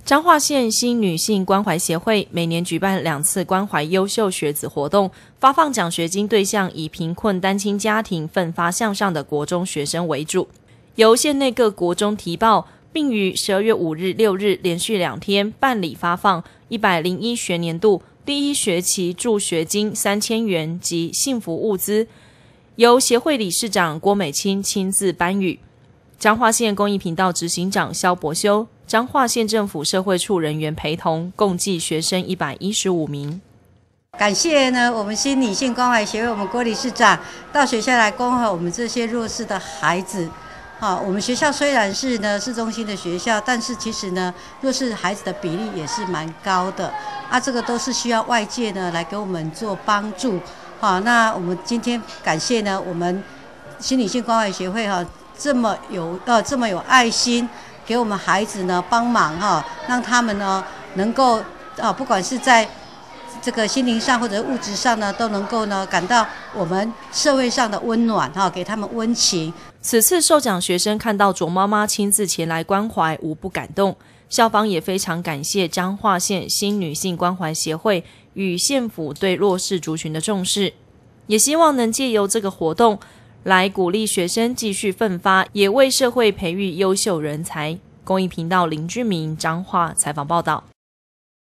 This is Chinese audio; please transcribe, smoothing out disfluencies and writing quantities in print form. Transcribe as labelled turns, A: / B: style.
A: 彰化县新女性关怀协会每年举办2次关怀优秀学子活动，发放奖学金对象以贫困单亲家庭奋发向上的国中学生为主，由县内各国中提报，并于12月5日、6日连续2天办理发放101学年度第1学期助学金3000元及幸福物资，由协会理事长郭美清亲自颁予。彰化县公益频道执行长肖伯修、彰化县政府社会处人员陪同，共计学生115名。
B: 感谢呢，我们新女性关怀协会我们郭理事长到学校来关怀我们这些弱势的孩子。我们学校虽然是呢市中心的学校，但是其实呢弱势孩子的比例也是蛮高的这个都是需要外界呢来给我们做帮助。那我们今天感谢呢我们新女性关怀协会这么有爱心，给我们孩子呢帮忙让他们呢能够不管是在这个心灵上或者物质上呢，都能够呢感到我们社会上的温暖给他们温情。
A: 此次受奖学生看到卓妈妈亲自前来关怀，无不感动。校方也非常感谢彰化县新女性关怀协会与县府对弱势族群的重视，也希望能借由这个活动来鼓励学生继续奋发，也为社会培育优秀人才。公益频道林俊明彰化采访报道。